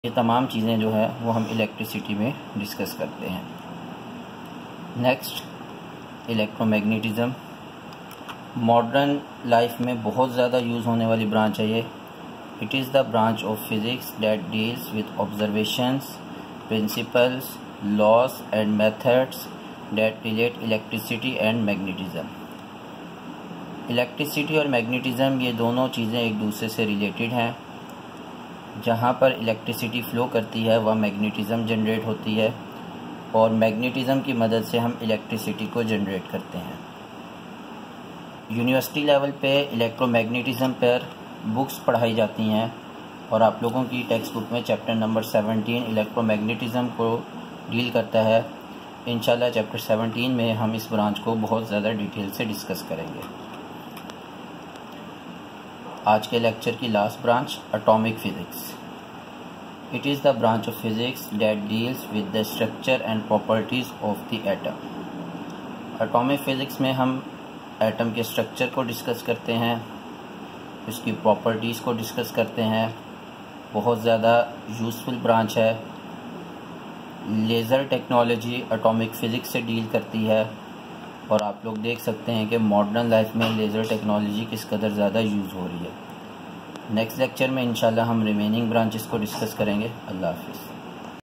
ये तमाम चीज़ें जो है वो हम इलेक्ट्रिसिटी में डिस्कस करते हैं। Next, electromagnetism. मॉडर्न लाइफ में बहुत ज़्यादा यूज़ होने वाली ब्रांच है ये। It is the branch of physics that deals with observations, principles, laws and methods that relate electricity and magnetism. Electricity और मैग्नेटिज़्म ये दोनों चीज़ें एक दूसरे से रिलेटेड हैं। जहाँ पर इलेक्ट्रिसिटी फ़्लो करती है वह मैग्नेटिज़्म जनरेट होती है और मैग्नेटिज़्म की मदद से हम इलेक्ट्रिसिटी को जनरेट करते हैं। यूनिवर्सिटी लेवल पे इलेक्ट्रोमैग्नेटिज़्म पर बुक्स पढ़ाई जाती हैं और आप लोगों की टेक्स्ट बुक में चैप्टर नंबर 17 इलेक्ट्रोमैग्नेटिज़्म को डील करता है। इंशाल्लाह चैप्टर 17 में हम इस ब्रांच को बहुत ज़्यादा डिटेल से डिस्कस करेंगे। आज के लेक्चर की last branch, atomic physics. It is the branch of physics that deals with the structure and properties of the atom. Atomic physics में हम एटम के स्ट्रक्चर को डिस्कस करते हैं, उसकी प्रॉपर्टीज़ को डिस्कस करते हैं। बहुत ज़्यादा यूज़फुल ब्रांच है। लेज़र टेक्नोलॉजी एटॉमिक फ़िज़िक्स से डील करती है और आप लोग देख सकते हैं कि मॉडर्न लाइफ में लेज़र टेक्नोलॉजी किस कदर ज़्यादा यूज़ हो रही है। नेक्स्ट लेक्चर में इंशाल्लाह हम रिमेनिंग ब्रांचेस को डिस्कस करेंगे। अल्लाह हाफ़िज़।